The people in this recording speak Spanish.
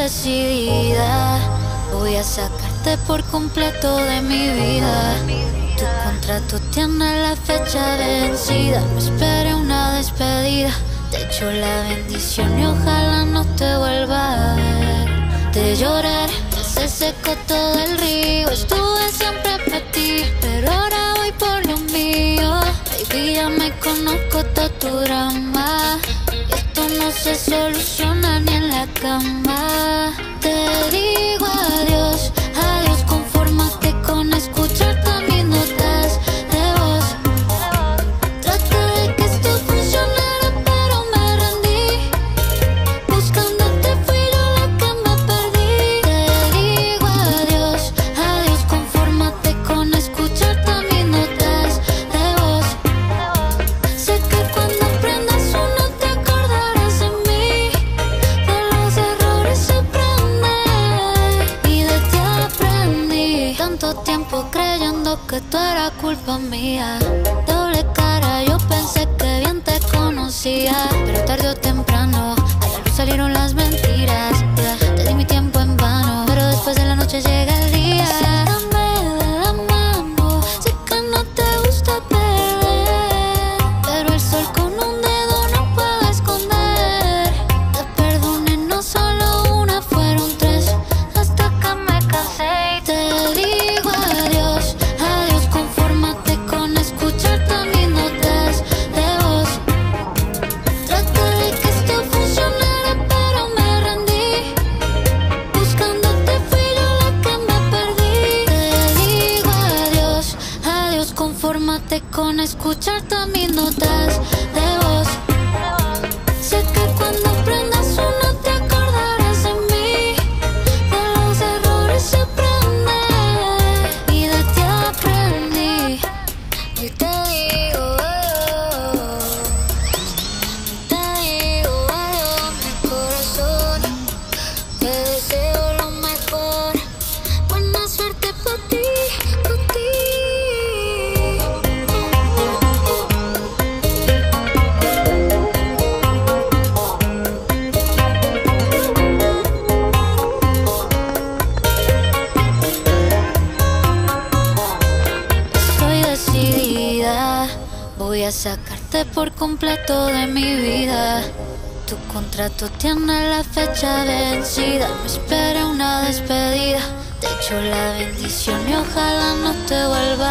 decidida. Voy a sacarte por completo de mi vida. Tu contrato tiene la fecha vencida. No esperé una despedida. Te echo la bendición y ojalá no te vuelva a ver. De llorar ya se secó todo el río. Estuve siempre para ti, pero ahora voy por lo mío. Baby, ya me conozco todo tu drama. Esto no se soluciona ni en la cama. Te digo adiós, adiós, confórmate con escuchar también notas de voz. Traté de que esto funcionara, pero me rendí. Buscándote fui yo la que me perdí. Te digo adiós, adiós, confórmate con escuchar también notas de voz. Sé que cuando prendas uno te acordarás de mí. De los errores se aprende y de ti aprendí. Tanto tiempo creyendo que tú era culpa mía. Doble cara, yo pensé que bien te conocía, pero tarde o temprano a la luz salieron las mentiras. Te di mi tiempo en vano, pero después de la noche llega el día. Sácame de la mano, sé que no te gusta perder, pero el sol con un dedo no puedo esconder. Te perdoné no solo una, fueron tres, hasta que me cansé. Y te digo adiós, adiós, confórmate con escuchar también notas de voz. Traté de que esto funcionara, pero me rendí. Buscándote fui yo la que me perdí. Te digo adiós, adiós, confórmate con escuchar también notas de voz. Sé que cuando prendas uno te acordarás de mí. De los errores se aprende y de ti aprendí. Y te digo adiós, mi corazón. Te deseo lo mejor. Buena suerte para ti, para ti. Estoy decidida. Voy a sacarte por completo de mi vida. Tu contrato tiene la fecha vencida. No esperé una despedida. Te echo la bendición y ojalá no te vuelva